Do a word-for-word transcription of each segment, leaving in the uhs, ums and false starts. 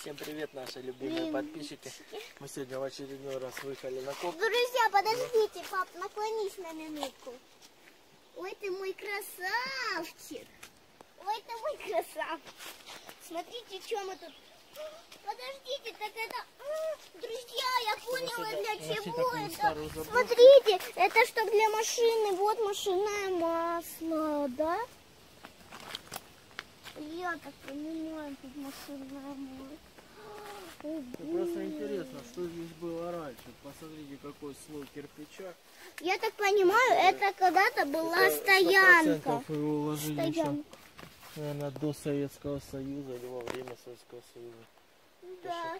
Всем привет, наши любимые подписчики. Мы сегодня в очередной раз выехали на коп. Друзья, подождите, пап, наклонись на минутку. Ой, ты мой красавчик. Ой, ты мой красавчик. Смотрите, что мы тут. Подождите, так это... Друзья, я поняла, для чего это. Смотрите, это что для машины. Вот машинное масло, да? Я так понимаю, тут машинное масло. Просто интересно, что здесь было раньше. Посмотрите, какой слой кирпича. Я так понимаю, это когда-то была это стоянка. Его уложили еще, наверное, до Советского Союза или во время Советского Союза. Да.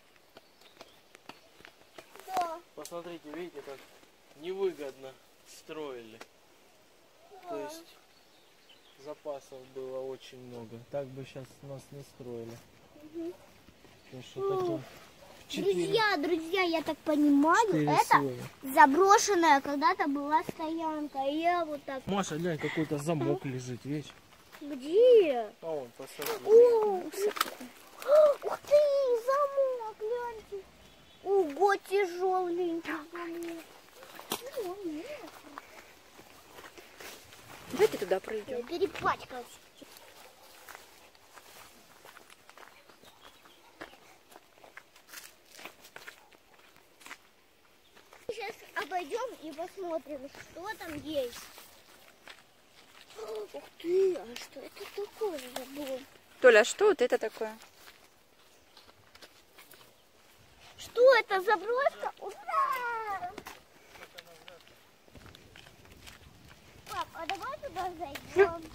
Да. Посмотрите, видите, как невыгодно строили. Да. То есть запасов было очень много. Так бы сейчас нас не строили. Угу. Что друзья, друзья, я так понимаю, это слоя. Заброшенная когда-то была стоянка. И я вот так... Маша, глянь, какой-то замок а? лежит, видишь? Где? А вон, посмотри. О, ух ты, замок, гляньте. Ого, тяжеленький замок. Давайте туда пройдем. Я перепачкалась. Сейчас обойдем и посмотрим, что там есть. Ух ты, а что это такое забыл? Толя, а что вот это такое? Что это, заброска? Ура! Пап, а давай туда зайдем.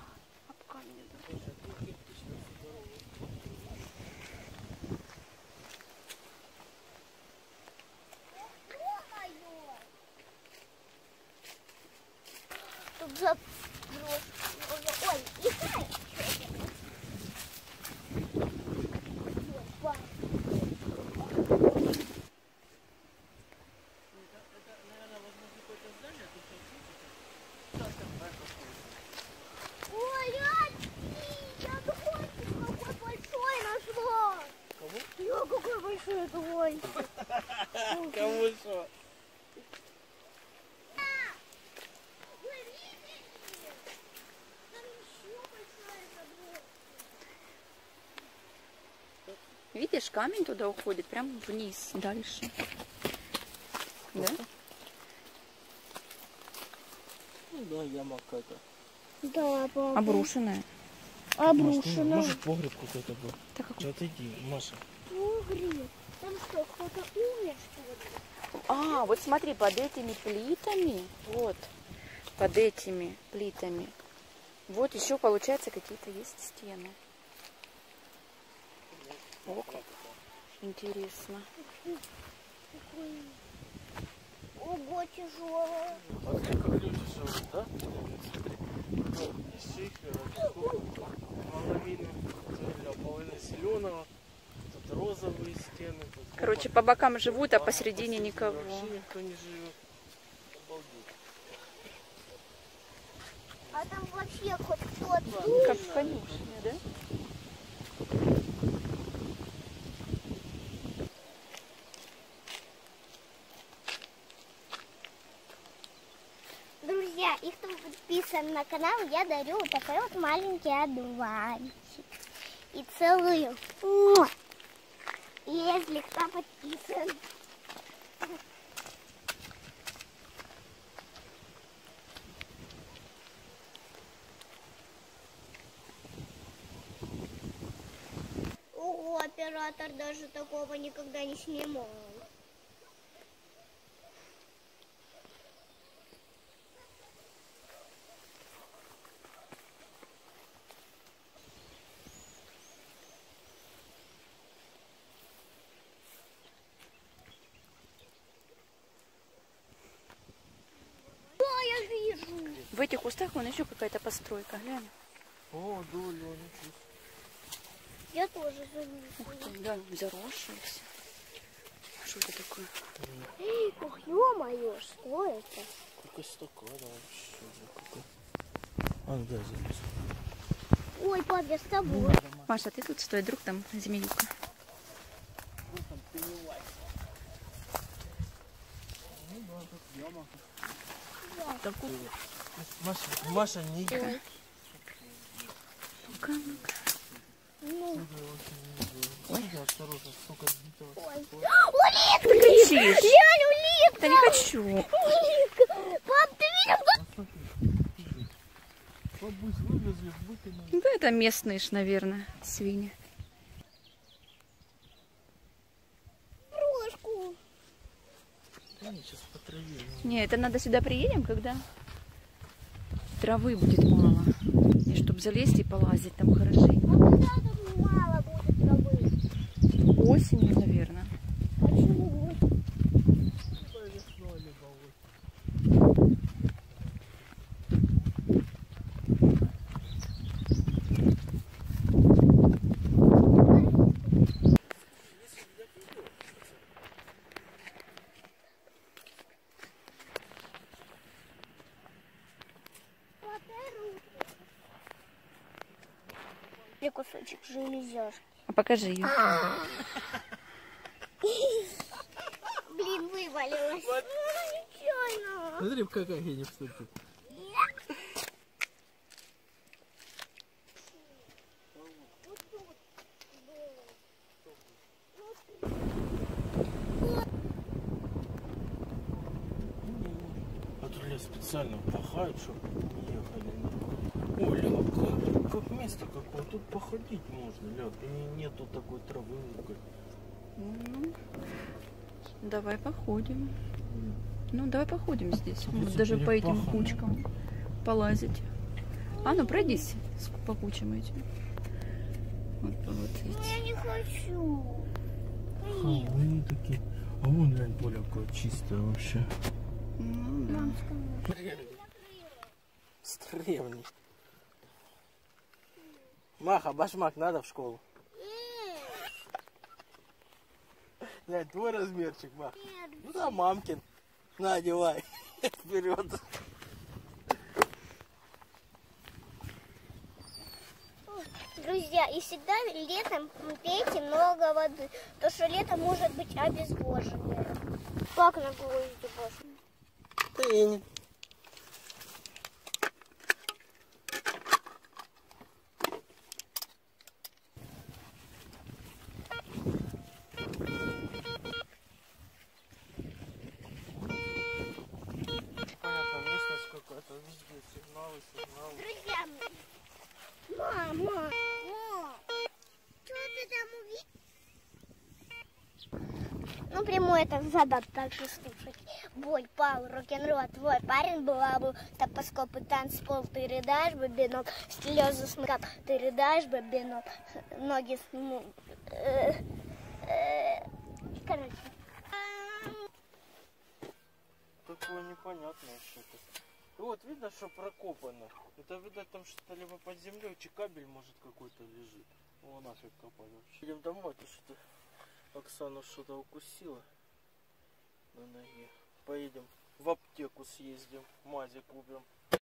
Тут заброска. Ой, играй. Кому что? Видишь, камень туда уходит, прям вниз, дальше. Да? Ну да, яма какая-то. Да, папа. Обрушенная. Обрушенная. Может, погреб какой-то был. Так как... Отойди, Маша. Погреб? Там что, кто-то умер, что ли? А, вот смотри, под этими плитами, вот, под этими плитами, вот еще, получается, какие-то есть стены. О, как интересно. Ого, тяжело. А где как люди живут, да? Смотри. Из шифера, половина, половина зеленого, тут розовые стены. Тут короче, по бокам живут, а посередине никого. Вообще никто не живет. Обалдеть. А там вообще хоть кто-то? Как в конюшне, да? Друзья, и кто подписан на канал, я дарю вот такой вот маленький одуванчик. И целую. Если кто подписан. Ого, оператор даже такого никогда не снимал. В этих кустах вон еще какая-то постройка, глянь. О, доля, я тоже заметила. Ух ты, да, заросшиеся. Что это такое? Эй, ох, ё-моё, что это? Какая стакана вообще. Какой... А, да, здесь. Ой, пап, я с тобой. Маша, ты тут стой, вдруг там змеюка. яма. Так вот. Маша, Маша, не Ой. Ну-ка, ну-ка. Ну, Ой, осторожно, сколько сбитого. ой. Ты кричишь. Глянь, улитка! Да не хочу. Улитка! Пап, ты видел? Бабусь вывезли, выкинули. Да это местные ж, наверное, свиньи. Крошку. Они сейчас по траве. Не, это надо сюда приедем, когда травы будет мало. И чтобы залезть и полазить там хорошенько. А когда тут мало будет травы? Осенью, наверное. Почему? И кусочек железяшки. А покажи ее. Блин, вывалилось. Нечаянно. Смотри, какая не вступит. А тут лес специально пахают, чтобы не ехали. Ой, Ля, как, как место какое. Тут походить можно, Ля. И нету такой травы. Ну, давай походим. Ну, давай походим здесь. Тут Вот если даже по этим перепахано. кучкам полазить. А, ну пройдись с- по кучам этим. Вот, по вот Ну, эти. я не хочу. Холмы такие. А вон, глянь, поле какое чистое вообще. Ну, да. Мам, скажи. Древний. Маха, башмак надо в школу? Глянь, твой размерчик, Мах. Ну да, мамкин. На, одевай. Вперед. Друзья, и всегда летом пейте много воды, потому что лето может быть обезвоженное. Как на гвозди, боже? Ты. Понятно, местность какая-то, везде сигналы, сигналы. Друзья, мама, мама, что ты там увидел? Ну, прямой это задат также слушать. Бой, пал, рок-н-ролл, твой парень была бы, топоскопы, танцпол, ты рыдаешь, бабинок, слезы смыкал, ты рыдаешь, бабинок, ноги сну... э, э, Короче. Такое непонятное что-то. И вот видно, что прокопано. Это, видать, там что-то либо под землей, чи кабель, может, какой-то лежит. О, нафиг копать вообще. Идем домой, то что-то Оксана что-то укусила на ноге. Поедем в аптеку съездим, мази купим.